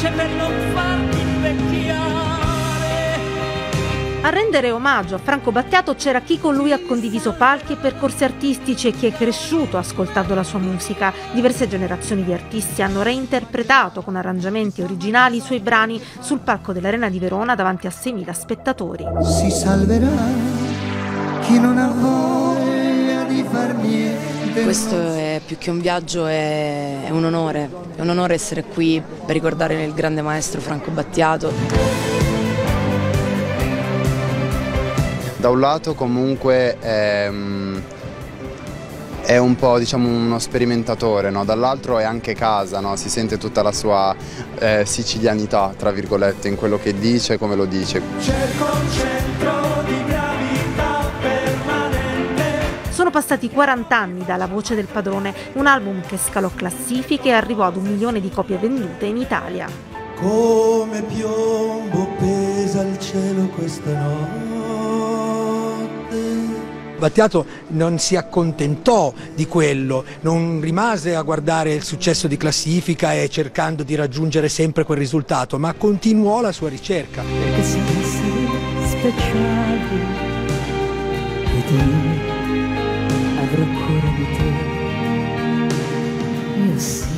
dolce per non farti invecchiare. A rendere omaggio a Franco Battiato c'era chi con lui ha condiviso palchi e percorsi artistici e chi è cresciuto ascoltando la sua musica. Diverse generazioni di artisti hanno reinterpretato con arrangiamenti originali i suoi brani sul palco dell'Arena di Verona davanti a 6.000 spettatori. Si salverà chi non ha voglia di far niente. Questo è più che un viaggio, è un onore. È un onore essere qui per ricordare il grande maestro Franco Battiato. Da un lato comunque è un po', diciamo, uno sperimentatore, no? Dall'altro è anche casa, no? Si sente tutta la sua sicilianità, tra virgolette, in quello che dice e come lo dice. Cerco un centro di gravità permanente. Sono passati 40 anni dalla Voce del Padrone, un album che scalò classifiche e arrivò ad 1 milione di copie vendute in Italia. Come piombo pesa il cielo questa notte. Battiato non si accontentò di quello, non rimase a guardare il successo di classifica e cercando di raggiungere sempre quel risultato, ma continuò la sua ricerca. Perché siamo speciali ed io avrò cura di te. Io sì.